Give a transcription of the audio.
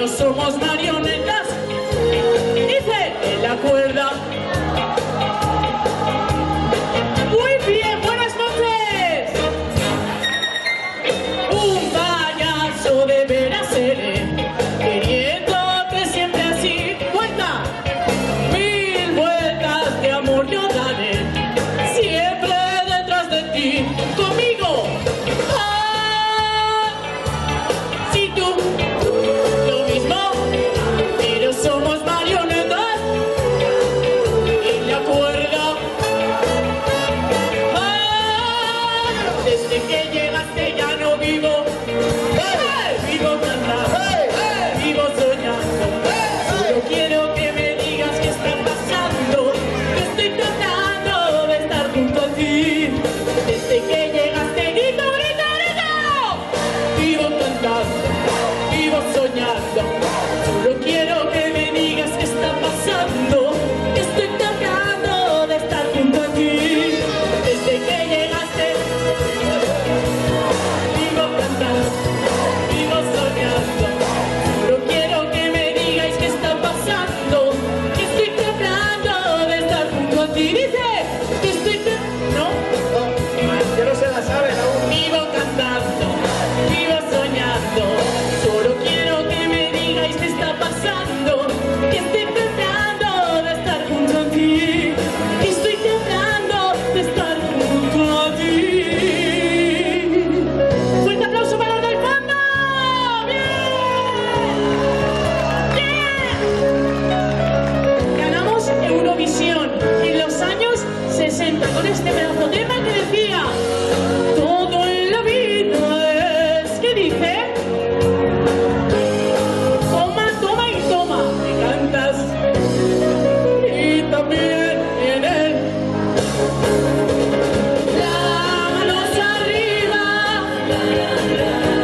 pero somos marionetas. Dice en la cuerda. Muy bien, buenas noches. Un payaso de veras seré, queriéndote siempre así. Vuelta, 1000 vueltas de amor yo daré, siempre detrás de ti, conmigo. Si tú, lo mismo, pero somos marionetas en la cuerda. Desde que llegaste ya no vivo, vivo cantando, vivo soñando. Solo quiero que me digas qué está pasando, que estoy tratando de estar junto a ti. Desde que llegaste, grito, grito, grito, vivo cantando, vivo soñando. Solo quiero que me digas qué está pasando, que estoy tratando de estar junto a ti. Desde que llegaste, vivo cantando, vivo soñando. Solo quiero que me digáis qué está pasando, que estoy tratando de estar junto a ti. Dice que estoy ¿no? Que no se la saben aún. Vivo cantando, vivo soñando. Solo quiero que me digáis qué está pasando, que estoy tratando de estar junto a ti, que estoy tratando de estar junto a ti. Fuerte aplauso para los del fondo. ¡Bien! Ganamos Eurovisión en los años 60 con este pedazo de tema que decía: todo en la vida es, ¿qué dice? Toma, toma y toma, me cantas. Y también en él. Las manos arriba.